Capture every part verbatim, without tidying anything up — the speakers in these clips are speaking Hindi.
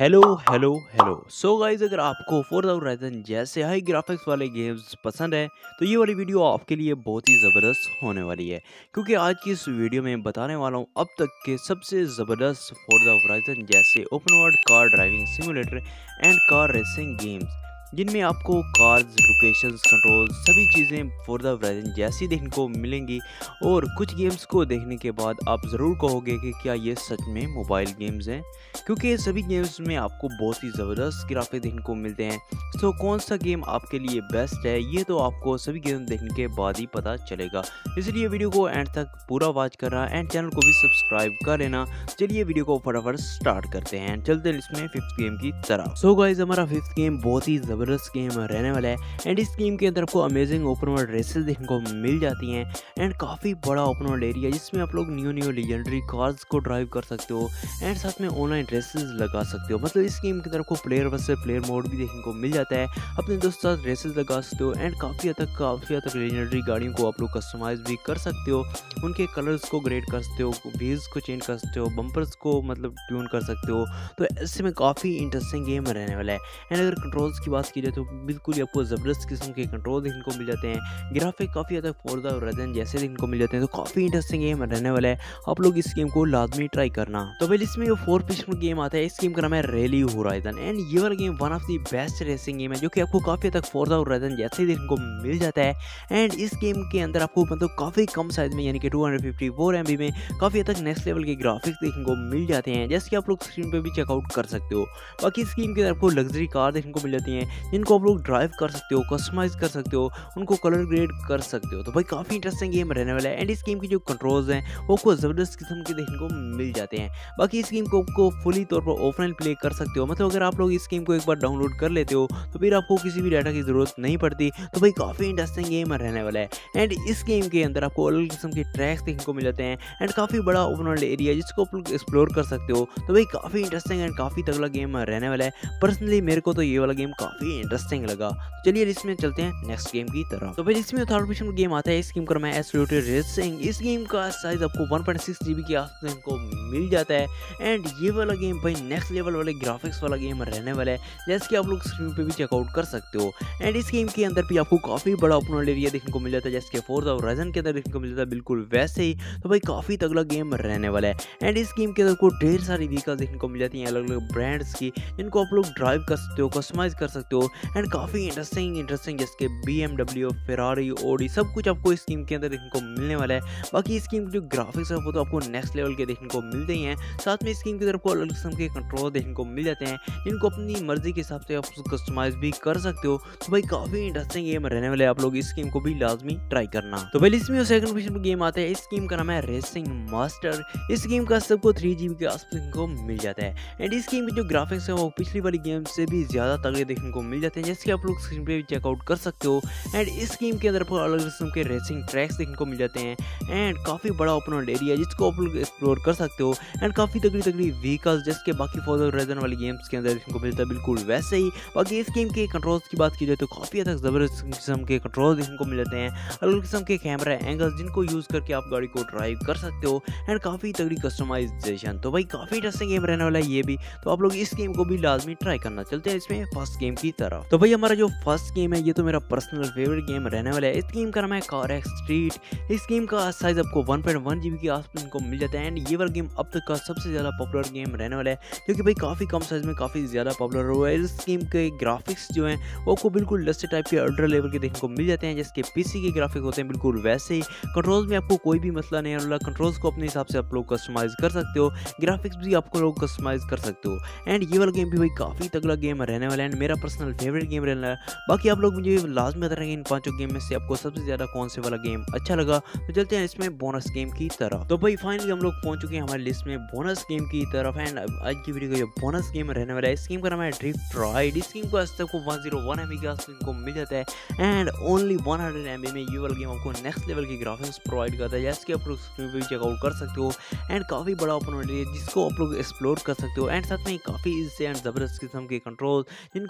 Hello hello hello so guys, अगर आपको फोर्जा होराइजन जैसे हाई ग्राफिक्स वाले गेम्स पसंद है तो ये वाली वीडियो आपके लिए बहुत ही ज़बरदस्त होने वाली है। क्योंकि आज की इस वीडियो में बताने वाला हूँ अब तक के सबसे ज़बरदस्त फोर्जा होराइजन जैसे open world car driving simulator and car racing games, जिनमें आपको कार्स, लोकेशंस, कंट्रोल सभी चीज़ें फोर्जा होराइजन जैसी देखने को मिलेंगी। और कुछ गेम्स को देखने के बाद आप ज़रूर कहोगे कि क्या ये सच में मोबाइल गेम्स हैं, क्योंकि ये सभी गेम्स में आपको बहुत ही ज़बरदस्त ग्राफिक देखने को मिलते हैं। तो कौन सा गेम आपके लिए बेस्ट है ये तो आपको सभी गेम देखने के बाद ही पता चलेगा। इसलिए वीडियो को एंड तक पूरा वॉच करना एंड चैनल को भी सब्सक्राइब कर लेना। चलिए वीडियो को फटाफट स्टार्ट करते हैं, चलते हैं इसमें फिफ्थ गेम की तरफ। सो गाइस, हमारा फिफ्थ गेम बहुत ही ज़बरदस्त गेम रहने वाला है एंड इस गेम के अंदर आपको अमेजिंग ओपन वर्ल्ड रेसेस देखने को मिल जाती हैं एंड काफ़ी बड़ा ओपन वर्ल्ड एरिया जिसमें आप लोग न्यू न्यू लीजेंडरी कार्स को ड्राइव कर सकते हो एंड साथ में ऑनलाइन रेसेस लगा सकते हो। मतलब इस गेम के अंदर आपको प्लेयर वर्सेस प्लेयर मोड भी देखने को मिल जाता है, अपने दोस्तों के साथ रेसेस लगा सकते हो एंड काफ़ी हद तक काफ़ी हद तक लीजेंडरी गाड़ियों को आप लोग कस्टमाइज भी कर सकते हो, उनके कलर्स को ग्रेड कर सकते हो, व्हील्स को चेंज कर सकते हो, बम्पर्स को मतलब ट्यून कर सकते हो। तो ऐसे में काफ़ी इंटरेस्टिंग गेम रहने वाला है एंड अगर कंट्रोल्स की बात की जाए तो बिल्कुल ही आपको ज़बरदस्त किस्म के कंट्रोल देखने को मिल जाते हैं। ग्राफिक काफ़ी हद तक फोर्जा होराइजन जैसे देखने को मिल जाते हैं, तो काफ़ी इंटरेस्टिंग गेम रहने वाला है। आप लोग इस गेम को लाजमी ट्राई करना। तो पहले इसमें जो फोर पिक्सल गेम आता है, इस गेम का नाम है रैली होराइजन एंड ये वाला game one of the best racing game है जो कि आपको काफ़ी हद तक फोर्जा होराइजन जैसे देखने को मिल जाता है। एंड इस गेम के अंदर आपको मतलब काफ़ी कम साइज में यानी कि two hundred fifty four M B में काफ़ी हद तक नेक्स्ट लेवल के ग्राफिक्स देखने को मिल जाते हैं, जैसे कि आप लोग स्क्रीन पर भी चेकआउट कर सकते हो। बाकी इस गेम के अंदर आपको लग्जरी कार देखने को मिल जाती हैं जिनको आप लोग ड्राइव कर सकते हो, कस्टमाइज कर सकते हो, उनको कलर ग्रेड कर सकते हो। तो भाई काफ़ी इंटरेस्टिंग गेम रहने वाला है एंड इस गेम की जो कंट्रोल्स हैं वो आपको ज़बरदस्त किस्म के देखने को मिल जाते हैं। बाकी इस गेम को आपको फुली तौर पर ऑफलाइन प्ले कर सकते हो, मतलब अगर आप लोग इस गेम को एक बार डाउनलोड कर लेते हो तो फिर आपको किसी भी डाटा की ज़रूरत नहीं पड़ती। तो भाई काफ़ी इंटरेस्टिंग गेम रहने वाला है एंड इस गेम के अंदर आपको अलग किस्म के ट्रैक्स देखने को मिल जाते हैं एंड काफ़ी बड़ा ओपन वर्ल्ड एरिया जिसको आप लोग एक्सप्लोर कर सकते हो। तो भाई काफ़ी इंटरेस्टिंग एंड काफ़ी तगड़ा गेम रहने वाला है। पर्सनली मेरे को तो ये वाला गेम काफ़ी इंटरेस्टिंग लगा। चलिए इसमें चलते हैं नेक्स्ट गेम की तरफ। तो भाई इसमें थर्ड पोजीशन में गेम आता है, इस गेम का नाम है एब्सोल्यूट रेसिंग। इस गेम का साइज आपको वन पॉइंट सिक्स जीबी के आसपास को मिल जाता है एंड ये वाला गेम भाई नेक्स्ट लेवल वाले ग्राफिक्स वाला गेम रहने वाला है, जैसे कि आप लोग स्क्रीन पे भी चेकआउट कर सकते हो। एंड इस गेम के अंदर भी आपको काफ़ी बड़ा ओपन वर्ल्ड एरिया देखने को मिल जाता है, जैसे कि फोर्जा होराइजन के अंदर देखने को मिल जाता है, बिल्कुल वैसे ही। तो भाई काफ़ी तगड़ा गेम रहने वाला है एंड इस गेम के अंदर को ढेर सारी व्हीकल्स देखने को मिल जाती हैं अलग अलग ब्रांड्स की, जिनको आप लोग ड्राइव कर सकते हो, कस्टमाइज कर सकते हो एंड काफ़ी इंटरेस्टिंग इंटरेस्टिंग जैसे कि B M W, Ferrari, Audi सब कुछ आपको इस गेम के अंदर देखने को मिलने वाला है। बाकी इस गेम के जो ग्राफिक्स है वो तो आपको नेक्स्ट लेवल के देखने को मिलते ही हैं, साथ में इस गेम की तरफ को अलग किस्म के कंट्रोल देखने को मिल जाते हैं जिनको अपनी मर्जी के हिसाब से आप कस्टमाइज भी कर सकते हो। तो भाई काफ़ी इंटरेस्टिंग गेम रहने वाले, आप लोग इस गेम को भी लाजमी ट्राई करना। तो पहले इसमें सेकंड पोजीशन पर गेम आता है, इस गेम का नाम है रेसिंग मास्टर। इस गेम का सबको थ्री जीबी के आसपास को मिल जाता है एंड इस गेम के जो ग्राफिक्स है वो पिछली वाली गेम से भी ज़्यादा तगड़े देखने को मिल जाते हैं, जैसे कि आप लोग स्क्रीन पे भी चेकआउट कर सकते हो। एंड इस गेम के अंदर अलग किस्म के रेसिंग ट्रैक्स देखने को मिल जाते हैं एंड काफ़ी बड़ा ओपन वर्ल्ड एरिया जिसको आप लोग एक्सप्लोर कर सकते हो एंड काफ़ी तगड़ी तगड़ी व्हीकल्स जैसे कि बाकी फोर्जा होराइजन वाली गेम्स के अंदर देखने को मिलता है, बिल्कुल वैसे ही। बाकी इस गेम के कंट्रोल्स की बात की जाए तो काफ़ी हद तक ज़बरदस्त किस्म के कंट्रोल देखने को मिल जाते हैं, अलग किस्म के कैमरा एंगल्स जिनको यूज़ करके आप गाड़ी को ड्राइव कर सकते हो एंड काफ़ी तगड़ी कस्टमाइजेशन। तो भाई काफ़ी इंटरेस्टिंग गेम रहने वाला है ये भी, तो आप लोग इस गेम को भी लाजमी ट्राई करना। चलते हैं इसमें फर्स्ट गेम की तरफ। तो भाई हमारा जो फर्स्ट गेम है ये तो मेरा पर्सनल फेवरेट गेम रहने वाला है। इस गेम का नाम है कार एक्स स्ट्रीट। इस गेम का साइज आपको वन पॉइंट वन जीबी के आसपास को मिल जाता है एंड ये वाला गेम अब तक का सबसे ज़्यादा पॉपुलर गेम रहने वाला है, क्योंकि भाई काफ़ी कम साइज में काफ़ी ज़्यादा पॉपुलर हुआ है। इस गेम के ग्राफिक्स जो हैं वो आपको बिल्कुल लस्टर टाइप के अल्ट्रा लेवल के देखने को मिल जाते हैं, जैसे कि पीसी के ग्राफिक होते हैं, बिल्कुल वैसे ही। कंट्रोल्स में आपको कोई भी मसला नहीं है, कंट्रोल्स को अपने हिसाब से आप लोग कस्टमाइज कर सकते हो, ग्राफिक्स भी आपको लोग कस्टमाइज कर सकते हो एंड ये वाला गेम भी भाई काफ़ी तगड़ा गेम रहने वाला है एंड मेरा पर्सनल फेवरेट गेम रहने वाला है। बाकी आप लोग मुझे लाजमी बता रहे हैं इन पांचों गेम में से आपको सबसे ज़्यादा कौन से वाला गेम अच्छा लगा। तो चलते हैं इसमें बोनस गेम की तरफ। तो भाई फाइनली हम लोग पहुंच चुके हैं हमारी लिस्ट में बोनस गेम की तरफ एंड आज की वीडियो का जो बोनस गेम रहने वाला है इस गेम का नाम है ड्रिफ्ट राइड। इस गेम को आज तक को one zero one M B के आसपास को मिल जाता है and only one hundred M B में ये वाला गेम आपको नेक्स्ट लेवल की ग्राफिक्स प्रोवाइड करता है, जैसे कि आप लोग स्क्रीन पे भी चेकआउट कर सकते हो एंड काफ़ी बड़ा ओपन वर्ल्ड है जिसको आप लोग एक्सप्लोर कर सकते हो एंड साथ में काफ़ी इससे एंड ज़बरदस्त किस्म के कंट्रोल जिनको आप अपने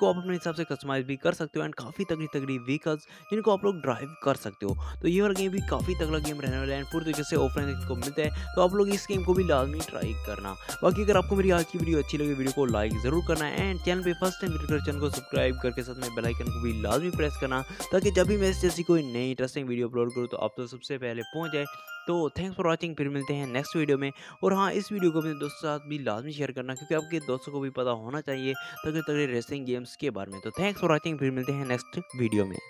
हिसाब से कस्टमाइज़ भी कर सकते हो एंड काफ़ी तगड़ी-तगड़ी व्हीकल्स जिनको आप लोग ड्राइव कर सकते हो। तो ये वाला गेम भी काफ़ी तगड़ा गेम रहने वाला है एंड पूरी तरीके से ऑफलाइन देखने को मिलता है, तो आप लोग इस गेम को भी लाज़मी ट्राई करना। बाकी अगर आपको मेरी आज की वीडियो अच्छी लगी, वीडियो को लाइक ज़रूर करना एंड चैनल पे फर्स्ट टाइम विजिट कर चैनल को सब्सक्राइब करके साथ में बेल आइकन को भी लाज़मी प्रेस करना, ताकि जब भी मैं इस जैसी कोई नई इंटरेस्टिंग वीडियो अपलोड करूँ तो आप तो सबसे पहले पहुँच जाए। तो थैंक्स फॉर वॉचिंग, फिर मिलते हैं नेक्स्ट वीडियो में। और हाँ, इस वीडियो को अपने दोस्तों के साथ भी लाज़मी शेयर करना, क्योंकि आपके दोस्तों को भी पता होना चाहिए तगड़े-तगड़े रेसिंग गेम्स के बारे में। तो थैंक्स फॉर वॉचिंग, फिर मिलते हैं नेक्स्ट वीडियो में।